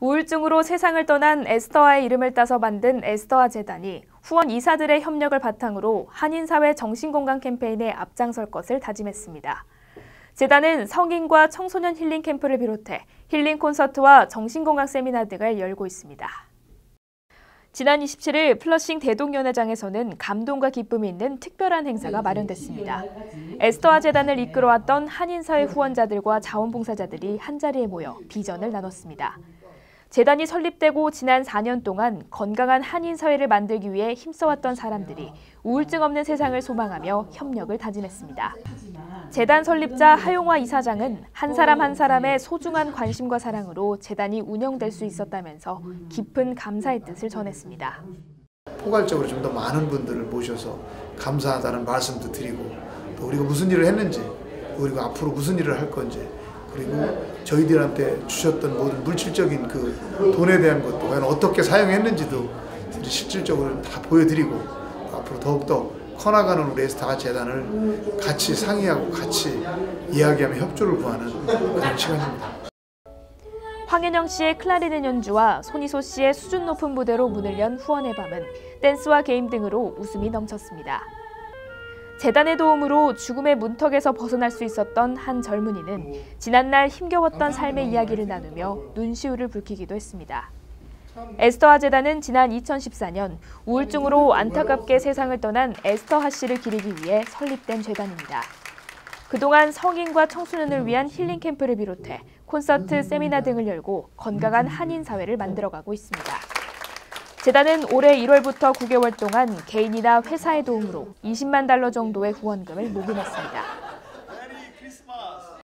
우울증으로 세상을 떠난 에스더아의 이름을 따서 만든 에스더아 재단이 후원 이사들의 협력을 바탕으로 한인사회 정신건강 캠페인에 앞장설 것을 다짐했습니다. 재단은 성인과 청소년 힐링 캠프를 비롯해 힐링 콘서트와 정신건강 세미나 등을 열고 있습니다. 지난 27일 플러싱 대동연회장에서는 감동과 기쁨이 있는 특별한 행사가 마련됐습니다. 에스더아 재단을 이끌어왔던 한인사회 후원자들과 자원봉사자들이 한자리에 모여 비전을 나눴습니다. 재단이 설립되고 지난 4년 동안 건강한 한인사회를 만들기 위해 힘써왔던 사람들이 우울증 없는 세상을 소망하며 협력을 다짐했습니다. 재단 설립자 하용화 이사장은 한 사람 한 사람의 소중한 관심과 사랑으로 재단이 운영될 수 있었다면서 깊은 감사의 뜻을 전했습니다. 포괄적으로 좀 더 많은 분들을 모셔서 감사하다는 말씀도 드리고, 또 우리가 무슨 일을 했는지, 우리가 앞으로 무슨 일을 할 건지, 그리고 저희들한테 주셨던 모든 물질적인 그 돈에 대한 것도 과연 어떻게 사용했는지도 실질적으로 다 보여드리고, 앞으로 더욱더 커나가는 우리 에스더아 재단을 같이 상의하고 같이 이야기하며 협조를 구하는 그런 시간입니다. 황현영 씨의 클라리넷 연주와 손희소 씨의 수준 높은 무대로 문을 연 후원의 밤은 댄스와 게임 등으로 웃음이 넘쳤습니다. 재단의 도움으로 죽음의 문턱에서 벗어날 수 있었던 한 젊은이는 지난날 힘겨웠던 삶의 이야기를 나누며 눈시울을 붉히기도 했습니다. 에스더아 재단은 지난 2014년 우울증으로 안타깝게 세상을 떠난 에스더아 씨를 기리기 위해 설립된 재단입니다. 그동안 성인과 청소년을 위한 힐링 캠프를 비롯해 콘서트, 세미나 등을 열고 건강한 한인 사회를 만들어가고 있습니다. 재단은 올해 1월부터 9개월 동안 개인이나 회사의 도움으로 $20만 정도의 후원금을 모금했습니다.